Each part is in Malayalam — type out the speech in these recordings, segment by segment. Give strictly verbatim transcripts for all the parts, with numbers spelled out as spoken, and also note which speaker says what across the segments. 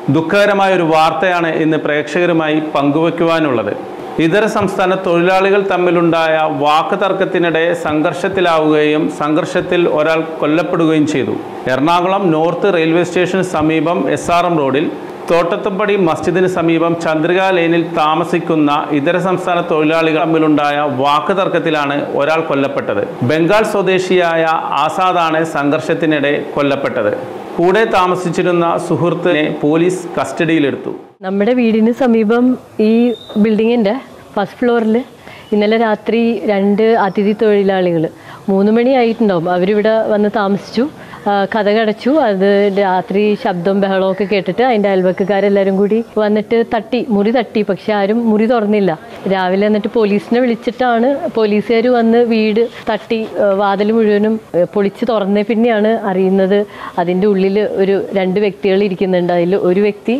Speaker 1: ദുഃഖകരമായ ഒരു വാർത്തയാണ് ഇന്ന് പ്രേക്ഷകരുമായി പങ്കുവയ്ക്കുവാനുള്ളത്. ഇതര സംസ്ഥാന തൊഴിലാളികൾ തമ്മിലുണ്ടായ വാക്ക് തർക്കത്തിനിടെ സംഘർഷത്തിലാവുകയും സംഘർഷത്തിൽ ഒരാൾ കൊല്ലപ്പെടുകയും ചെയ്തു. എറണാകുളം നോർത്ത് റെയിൽവേ സ്റ്റേഷന് സമീപം എസ് ആർ എം റോഡിൽ തോട്ടത്തുംപടി മസ്ജിദിന് സമീപം ചന്ദ്രിക ലെയ്നിൽ താമസിക്കുന്ന ഇതര സംസ്ഥാന തൊഴിലാളികൾ തമ്മിലുണ്ടായ വാക്ക് തർക്കത്തിലാണ് ഒരാൾ കൊല്ലപ്പെട്ടത്. ബംഗാൾ സ്വദേശിയായ ആസാദാണ് സംഘർഷത്തിനിടെ കൊല്ലപ്പെട്ടത്. കൂടെ താമസിച്ചിരുന്ന സുഹൃത്തിനെ പോലീസ് കസ്റ്റഡിയിലെടുത്തു.
Speaker 2: നമ്മുടെ വീടിന് സമീപം ഈ ബിൽഡിങ്ങിൻ്റെ ഫസ്റ്റ് ഫ്ലോറിൽ ഇന്നലെ രാത്രി രണ്ട് അതിഥി തൊഴിലാളികൾ മൂന്ന് മണി ആയിട്ടുണ്ടാവും അവരിവിടെ വന്ന് താമസിച്ചു. കതകടച്ചു. അത് രാത്രി ശബ്ദവും ബഹളവും ഒക്കെ കേട്ടിട്ട് അതിൻ്റെ അയൽവക്കക്കാരെല്ലാവരും കൂടി വന്നിട്ട് തട്ടി മുറി തട്ടി പക്ഷെ ആരും മുറി തുറന്നില്ല. രാവിലെ എന്നിട്ട് പോലീസിനെ വിളിച്ചിട്ടാണ് പോലീസുകാർ വന്ന് വീട് തട്ടി വാതിൽ മുഴുവനും പൊളിച്ച് തുറന്നേ പിന്നെയാണ് അറിയുന്നത് അതിൻ്റെ ഉള്ളിൽ ഒരു രണ്ട് വ്യക്തികൾ ഇരിക്കുന്നുണ്ട്. അതിൽ ഒരു വ്യക്തി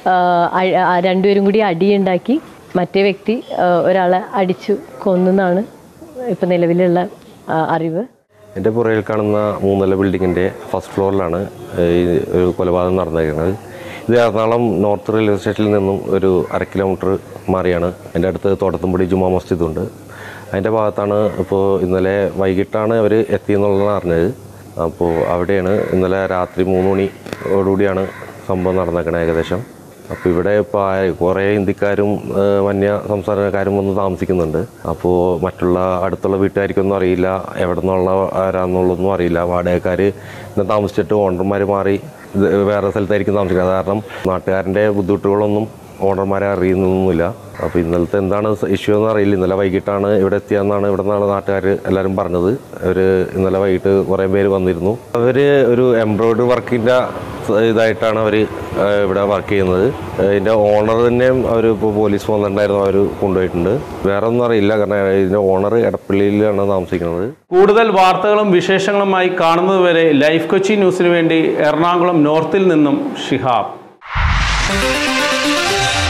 Speaker 2: രണ്ടുപേരും കൂടി അടിയുണ്ടാക്കി മറ്റേ വ്യക്തി ഒരാളെ അടിച്ചു കൊന്നെന്നാണ് ഇപ്പം നിലവിലുള്ള അറിവ്.
Speaker 3: എൻ്റെ പുറകിൽ കാണുന്ന മൂന്നല ബിൽഡിങ്ങിൻ്റെ ഫസ്റ്റ് ഫ്ലോറിലാണ് ഈ ഒരു കൊലപാതകം നടന്നിരിക്കുന്നത്. ഇത് എറണാകുളം നോർത്ത് റെയിൽവേ സ്റ്റേഷനിൽ നിന്നും ഒരു അര കിലോമീറ്റർ മാറിയാണ്. എൻ്റെ അടുത്ത് തോട്ടത്തുംപടി ജുമാ മസ്ജിദുണ്ട്. അതിൻ്റെ ഭാഗത്താണ് ഇപ്പോൾ ഇന്നലെ വൈകിട്ടാണ് അവർ എത്തിയെന്നുള്ളതാണ് അറിഞ്ഞത്. അപ്പോൾ അവിടെയാണ് ഇന്നലെ രാത്രി മൂന്ന് മണിയോടുകൂടിയാണ് സംഭവം നടന്നേക്കണത് ഏകദേശം. അപ്പോൾ ഇവിടെ ഇപ്പോൾ കുറേ ഇന്ത്യക്കാരും വന്യ സംസ്ഥാനക്കാരും വന്ന് താമസിക്കുന്നുണ്ട്. അപ്പോൾ മറ്റുള്ള അടുത്തുള്ള വീട്ടുകാർക്കൊന്നും അറിയില്ല, എവിടെ നിന്നുള്ള ആരാന്നുള്ളതൊന്നും അറിയില്ല. വാടകക്കാർ ഇന്ന് താമസിച്ചിട്ട് ഓണർമാർ മാറി വേറെ സ്ഥലത്തായിരിക്കും താമസിക്കുന്നത്. കാരണം നാട്ടുകാരൻ്റെ ബുദ്ധിമുട്ടുകളൊന്നും ഓണർമാരെ അറിയുന്നൊന്നുമില്ല. അപ്പോൾ ഇന്നലത്തെ എന്താണ് ഇഷ്യൂ എന്ന് അറിയില്ല. ഇന്നലെ വൈകിട്ടാണ് ഇവിടെ എത്തിയെന്നാണ് ഇവിടെ നിന്നാണ് നാട്ടുകാർ എല്ലാവരും പറഞ്ഞത്. അവർ ഇന്നലെ വൈകിട്ട് കുറേ പേര് വന്നിരുന്നു. അവർ ഒരു എംബ്രോയ്ഡറി വർക്കിൻ്റെ ഇതായിട്ടാണ് അവർ ഇവിടെ വർക്ക് ചെയ്യുന്നത്. ഇതിൻ്റെ ഓണർ തന്നെയും അവർ ഇപ്പോൾ പോലീസ് വന്നിട്ടുണ്ടായിരുന്നു, അവർ കൊണ്ടുപോയിട്ടുണ്ട്. വേറെ ഒന്നും അറിയില്ല, കാരണം ഇതിൻ്റെ ഓണർ എടപ്പള്ളിയിലാണ് താമസിക്കുന്നത്.
Speaker 1: കൂടുതൽ വാർത്തകളും വിശേഷങ്ങളുമായി കാണുന്നതുവരെ ലൈഫ് കൊച്ചി ന്യൂസിന് വേണ്ടി എറണാകുളം നോർത്തിൽ നിന്നും ഷിഹാബ്.